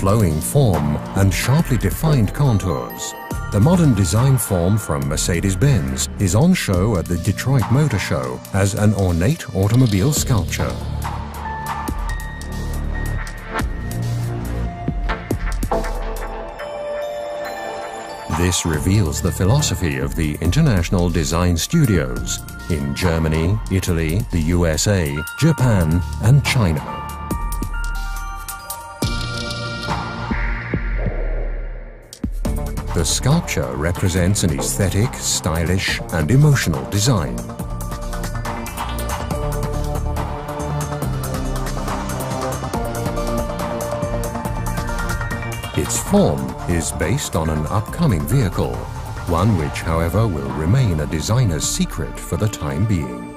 flowing form and sharply defined contours. The modern design form from Mercedes-Benz is on show at the Detroit Motor Show as an ornate automobile sculpture. This reveals the philosophy of the International Design Studios in Germany, Italy, the USA, Japan and China. The sculpture represents an aesthetic, stylish and emotional design. Its form is based on an upcoming vehicle, one which, however, will remain a designer's secret for the time being.